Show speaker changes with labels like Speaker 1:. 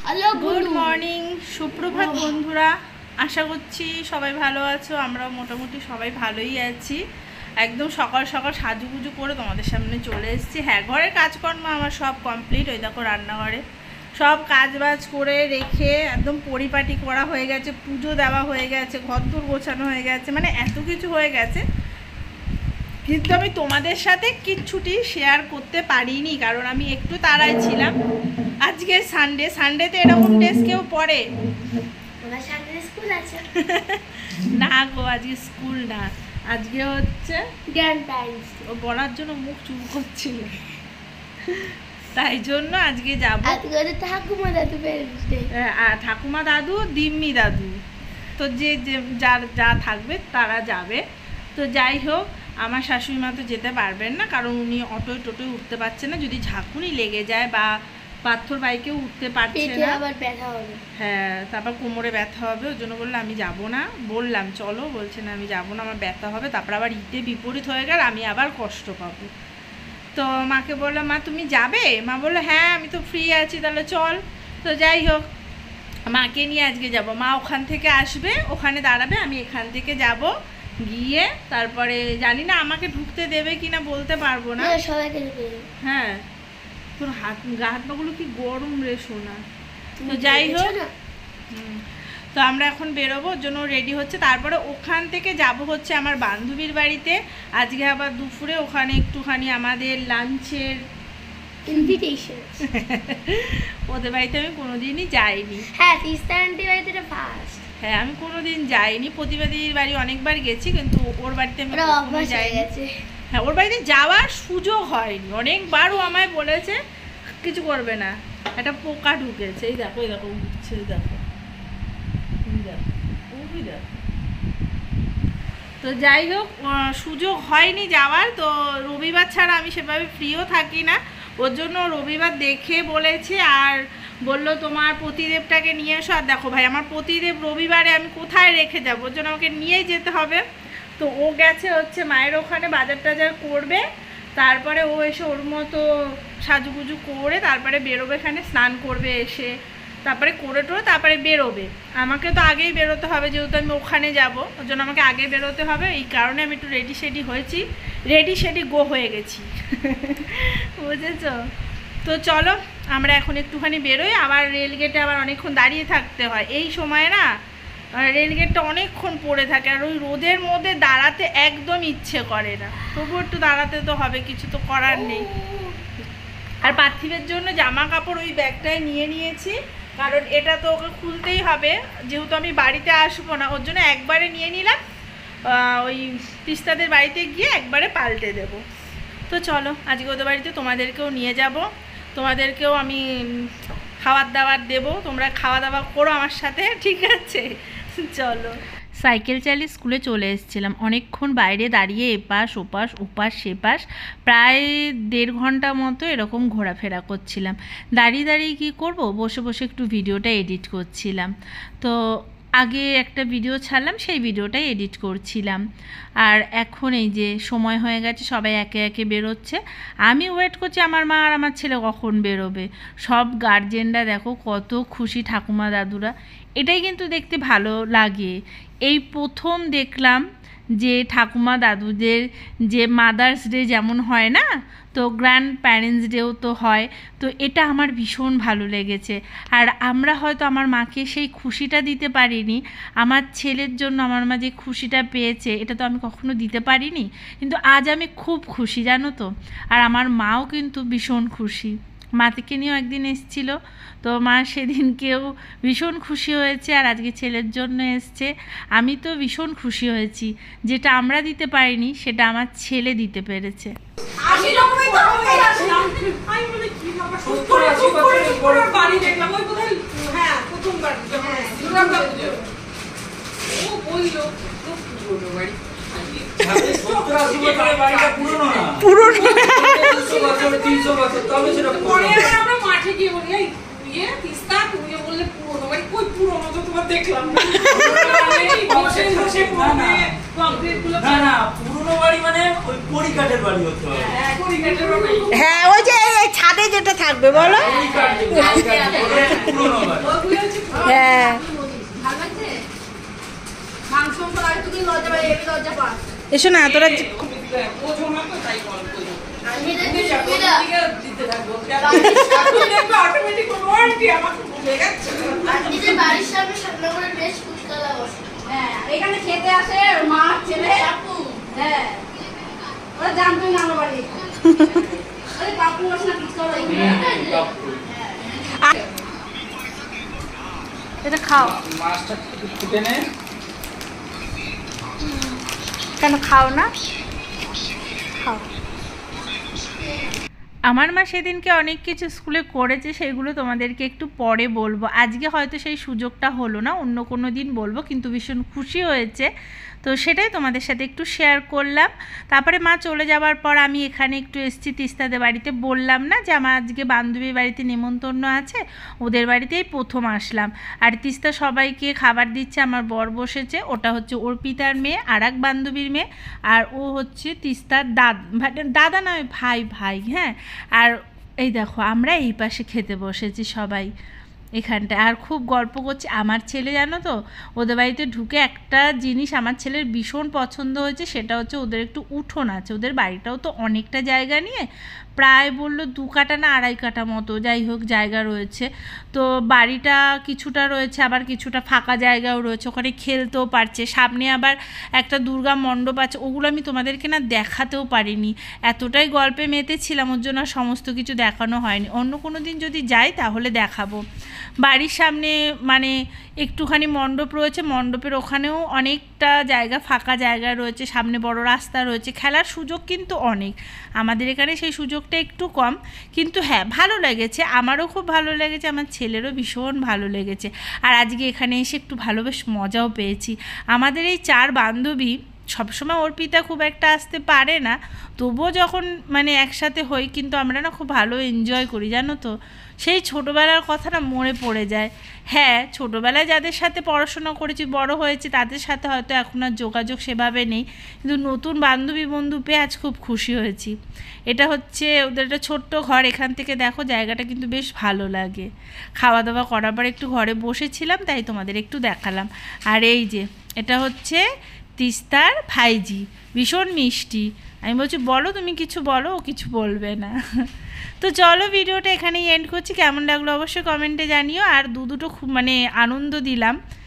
Speaker 1: Hello
Speaker 2: good morning, সুপ্রভাত বন্ধুরা। আশা করছি সবাই ভালো আছো। আমরা মোটামুটি সবাই ভালোই আছি। একদম সকাল সকাল সাজুগুজু করে তোমাদের সামনে চলে এসেছি। হ্যাঁ, ঘরের কাজকর্ম আমার সব কমপ্লিট। ওই দেখো রান্নাঘরে সব কাজবাজ করে রেখে একদম পরিপাটি করা হয়ে গেছে, পুজো দেওয়া হয়ে গেছে, ঘরদোর গোছানো হয়ে গেছে, মানে এত কিছু হয়ে গেছে। কিন্তু আমি তোমাদের সাথে কিচ্ছুটি শেয়ার করতে পারিনি, কারণ আমি একটু তাড়ায় ছিলাম। আজকে সানডেতে এরকম ড্রেস কেউ পরে না গো, আজকে স্কুল না, আজকে হচ্ছে ও বলার জন্য মুখ চুপ করছিল, তাই জন্য আজকে যাবো। ঠাকুমা দাদু, দিম্মি দাদু, তো যে যা থাকবে তারা যাবে। তো যাই হোক, আমার শাশুড়ি মা তো যেতে পারবেন না, কারণ উনি অটোয় টোটোয় উঠতে পারছে না। যদি ঝাঁকুনি লেগে যায় বা পাথর বাইকেও উঠতে পারছে না, হ্যাঁ, তারপর কোমরে ব্যথা হবে। ওই জন্য বললো আমি যাব না। বললাম চলো, বলছে না আমি যাব না, আমার ব্যথা হবে, তারপর আবার ইতে বিপরীত হয়ে গেল, আমি আবার কষ্ট পাবো। তো মাকে বললাম মা তুমি যাবে? মা বললো হ্যাঁ আমি তো ফ্রি আছি, তাহলে চল। তো যাই হোক, মাকে নিয়ে আজকে যাব। মা ওখান থেকে আসবে, ওখানে দাঁড়াবে, আমি এখান থেকে যাব, গিয়ে তারপরে জানি না আমাকে ঢুকতে দেবে কিনা বলতে পারবো না। হ্যাঁ, তোর গা হাত পাগুলো কি গরম রে সোনা। তো যাই হোক, তো আমরা এখন বেরোবো, ওর জন্য রেডি হচ্ছে। তারপরে ওখান থেকে যাব হচ্ছে আমার বান্ধবীর বাড়িতে। আজকে আবার দুপুরে ওখানে একটুখানি আমাদের লাঞ্চের
Speaker 1: ইনভিটেশন।
Speaker 2: ওদের বাড়িতে আমি কোনোদিনই যাইনি।
Speaker 1: হ্যাঁ, তিস্তা আন্টি বাড়িতে ফার্স্ট।
Speaker 2: হ্যাঁ, আমি কোনোদিন যাইনি। প্রতিবাদীর বাড়ি অনেকবার গেছি, কিন্তু ওর বাড়িতে আমি কখনো যাইনি। হ্যাঁ, ওর বাড়িতে যাওয়ার সুযোগ হয়নি। অনেকবারও আমায় বলেছে কিছু করবে না, একটা পোকা ঢুকেছে, এই দেখো, এই দেখো উঠছে, এই দেখো, তো যাই হোক সুযোগ হয়নি যাওয়ার। তো রবিবার ছাড়া আমি সেভাবে ফ্রিও থাকি না, ওর জন্য রবিবার দেখে বলেছে। আর বললো তোমার পতিদেবটাকে নিয়ে এসো। আর দেখো ভাই, আমার পতিদেব রবিবারে আমি কোথায় রেখে যাবো, ওর জন্য আমাকে নিয়েই যেতে হবে। তো ও গেছে হচ্ছে মায়ের ওখানে বাজার টাজার করবে, তারপরে ও এসে ওর মতো সাজুগুজু করে তারপরে বেরোবে, এখানে স্নান করবে, এসে তারপরে করে টোরে তারপরে বেরোবে। আমাকে তো আগেই বেরোতে হবে, যেহেতু আমি ওখানে যাব, ওর জন্য আমাকে আগে বেরোতে হবে। এই কারণে আমি একটু রেডি শেডি গো হয়ে গেছি। বুঝেছ? তো চলো আমরা এখন একটুখানি বেরোই। আবার রেলগেটে আবার অনেকক্ষণ দাঁড়িয়ে থাকতে হয় এই সময় না, রেলগেটটা অনেকক্ষণ পড়ে থাকে, আর ওই রোদের মধ্যে দাঁড়াতে একদম ইচ্ছে করে না। তবু একটু দাঁড়াতে তো হবে, কিছু তো করার নেই। আর পার্থিবের জন্য জামা কাপড় ওই ব্যাগটায় নিয়ে নিয়েছি, কারণ এটা তো ওকে খুলতেই হবে, যেহেতু আমি বাড়িতে আসবো না, ওর জন্য একবারে নিয়ে নিলাম। ওই তিস্তাদের বাড়িতে গিয়ে একবারে পাল্টে দেব। তো চলো আজকে ওদের বাড়িতে তোমাদেরকেও নিয়ে যাব, তোমাদেরকেও আমি খাবার দাবার দেবো, তোমরা খাওয়া দাওয়া করো আমার সাথে, ঠিক আছে? চলো। সাইকেল চালিয়ে স্কুলে চলে এসেছিলাম। অনেকক্ষণ বাইরে দাঁড়িয়ে এপাশ ওপাশ সেপাশ প্রায় 1.5 ঘন্টা মতো এরকম ঘোরাফেরা করছিলাম। দাঁড়িয়ে কী করব, বসে একটু ভিডিওটা এডিট করছিলাম। তো আগে একটা ভিডিও ছাড়লাম, সেই ভিডিওটাই এডিট করছিলাম। আর এখন এই যে সময় হয়ে গেছে, সবাই একে একে বেরোচ্ছে। আমি ওয়েট করছি আমার মা আর আমার ছেলে কখন বেরোবে। সব গার্জেনরা দেখো কত খুশি, ঠাকুমা দাদুরা। এটাই কিন্তু দেখতে ভালো লাগে। এই প্রথম দেখলাম যে ঠাকুমা দাদুদের যে মাদার্স ডে যেমন হয় না, তো গ্র্যান্ড প্যারেন্টস ডেও তো হয়। তো এটা আমার ভীষণ ভালো লেগেছে। আর আমরা হয়তো আমার মাকে সেই খুশিটা দিতে পারিনি, আমার ছেলের জন্য আমার মা যে খুশিটা পেয়েছে এটা তো আমি কখনো দিতে পারিনি, কিন্তু আজ আমি খুব খুশি, জানো তো। আর আমার মাও কিন্তু ভীষণ খুশি। মাকে নিয়েও একদিন এসেছিল, তো মা সেদিনকেও ভীষণ খুশি হয়েছে, আর আজকে ছেলের জন্য এসছে। আমি তো ভীষণ খুশি হয়েছি, যেটা আমরা দিতে পারিনি সেটা আমার ছেলে দিতে পেরেছে।
Speaker 1: দেখলাম
Speaker 2: হ্যাঁ, ওই যে ছাদে যেটা থাকবে বলো। হ্যাঁ এসো না তোরা
Speaker 3: এখানে খেতে আসে মা ছেলে হ্যাঁ ওরা জানতো না আমার বাড়ি কাপু বসনা
Speaker 2: এটা খাও
Speaker 4: মাছটা ফুটে নে
Speaker 2: কেন খাও না খাও আমার মা সেদিনকে অনেক কিছু স্কুলে করেছে সেগুলো তোমাদেরকে একটু পরে বলবো আজকে হয়তো সেই সুযোগটা হলো না অন্য কোনো দিন বলবো কিন্তু ভীষণ খুশি হয়েছে তো সেটাই তোমাদের সাথে একটু শেয়ার করলাম তারপরে মা চলে যাওয়ার পর আমি এখানে একটু এসেছি তিস্তাদের বাড়িতে বললাম না যে আমার আজকে বান্ধবীর বাড়িতে নেমন্তন্ন আছে ওদের বাড়িতেই প্রথম আসলাম আর তিস্তা সবাইকে খাবার দিচ্ছে আমার বর বসেছে ওটা হচ্ছে অর্পিতার মেয়ে আর এক বান্ধবীর মেয়ে আর ও হচ্ছে তিস্তার দাদা নয় ভাই হ্যাঁ আর এই দেখো আমরা এই পাশে খেতে বসেছি সবাই এখানটা আর খুব গল্প করছে আমার ছেলে জানো তো ওদের বাড়িতে ঢুকে একটা জিনিস আমার ছেলের ভীষণ পছন্দ হয়েছে সেটা হচ্ছে ওদের একটু উঠোন আছে ওদের বাড়িটাও তো অনেকটা জায়গা নিয়ে প্রায় বললো 2 কাঠা না 2.5 কাঠা মতো যাই হোক জায়গা রয়েছে তো বাড়িটা কিছুটা রয়েছে আবার কিছুটা ফাঁকা জায়গাও রয়েছে ওখানে খেলতেও পারছে সামনে আবার একটা দুর্গা মণ্ডপ আছে ওগুলো আমি তোমাদেরকে না দেখাতেও পারিনি এতটাই গল্পে মেতেছিলাম ওর জন্য সমস্ত কিছু দেখানো হয়নি অন্য কোনো দিন যদি যাই তাহলে দেখাবো বাড়ির সামনে মানে একটুখানি মণ্ডপ রয়েছে মণ্ডপের ওখানেও অনেকটা জায়গা ফাঁকা জায়গা রয়েছে সামনে বড় রাস্তা রয়েছে খেলার সুযোগ কিন্তু অনেক আমাদের এখানে সেই সুযোগটা একটু কম কিন্তু হ্যাঁ ভালো লেগেছে আমারও খুব ভালো লেগেছে আমার ছেলেরও ভীষণ ভালো লেগেছে আর আজকে এখানে এসে একটু ভালো বেশ মজাও পেয়েছি আমাদের এই 4 বান্ধবী সবসময় অর্পিতা খুব একটা আসতে পারে না তবুও যখন মানে একসাথে হই কিন্তু আমরা না খুব ভালো এনজয় করি জানো তো সেই ছোটোবেলার কথা না মনে পড়ে যায় হ্যাঁ ছোটোবেলায় যাদের সাথে পড়াশোনা করেছি বড় হয়েছে তাদের সাথে হয়তো এখন আর যোগাযোগ সেভাবে নেই কিন্তু নতুন বান্ধবী বন্ধু পেয়ে আজ খুব খুশি হয়েছি এটা হচ্ছে ওদের একটা ছোট্ট ঘর এখান থেকে দেখো জায়গাটা কিন্তু বেশ ভালো লাগে খাওয়া দাওয়া করার পর একটু ঘরে বসেছিলাম তাই তোমাদের একটু দেখালাম আর এই যে এটা হচ্ছে তিস্তার ভাইজি ভীষণ মিষ্টি আমি বলছি বলো তুমি কিছু বলো ও কিছু বলবে না তো চলো ভিডিওটা এখানেই এন্ড করছি কেমন লাগলো অবশ্যই কমেন্টে জানিও আর দুটো খুব মানে আনন্দ দিলাম